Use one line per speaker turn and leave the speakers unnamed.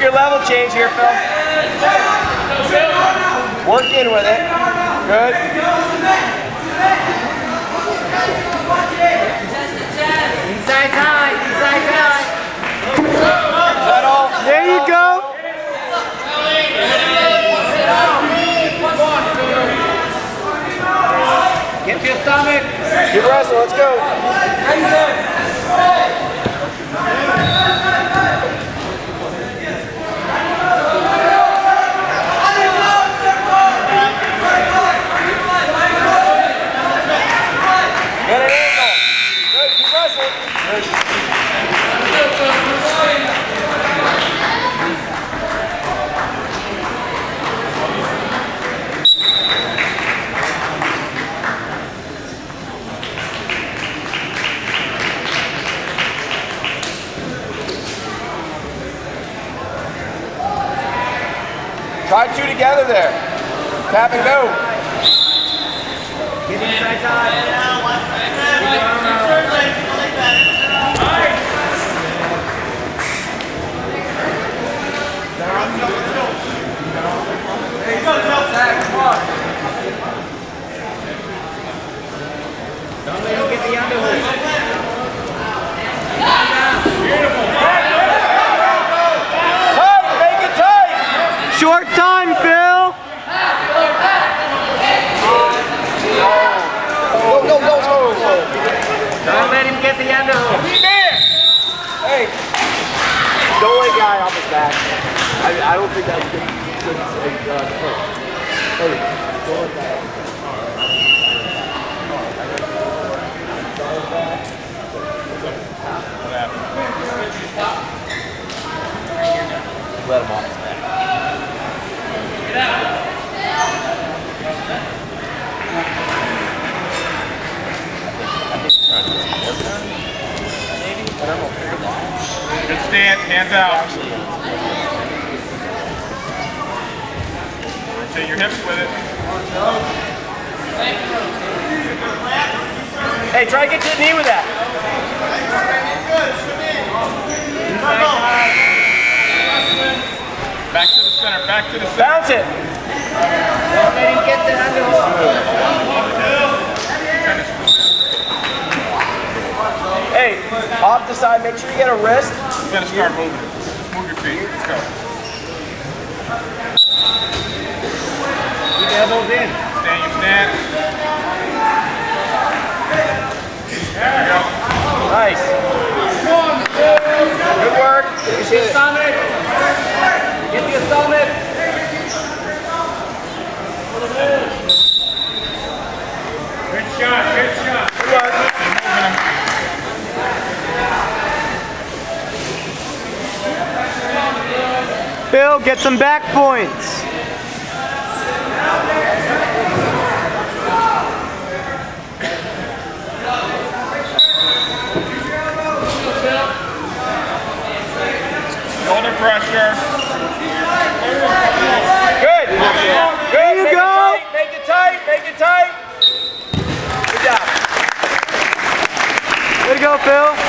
your level change here, Phil. Work in with it. Good.
Inside high, inside high.
Is that all?
There you go.
Get to your stomach.
Keep wrestling, let's go. Get an angle. Good, keep wrestling. Try two together there. Tap and go.
Get inside high. Don't let him get the underhook.
Tight, make it tight.
Short time, Phil.
Go.
Don't let him get the underhook.
Hey, don't let guy off his back. I don't think that's good. Hey, don't let guy off. Let him off his back. Get out.
Good stance, hands out. Rotate your hips with it.
Hey, try to get to the knee with that.
Back to the center, back to the center.
Bounce it.
Don't let him get the underhook.
Hey, off the side, make sure you get a wrist.
You gotta start moving. Just move your feet. Let's go.
Keep elbows in.
Stay in your stance. There you go.
Nice. Good work.
Get to your stomach. Get to your stomach.
Good shot, good shot.
Good work.
Phil, get some back points.
Shoulder pressure.
Good.
There you go.
Make it tight. Make it tight. Good job.
Way to go, Phil.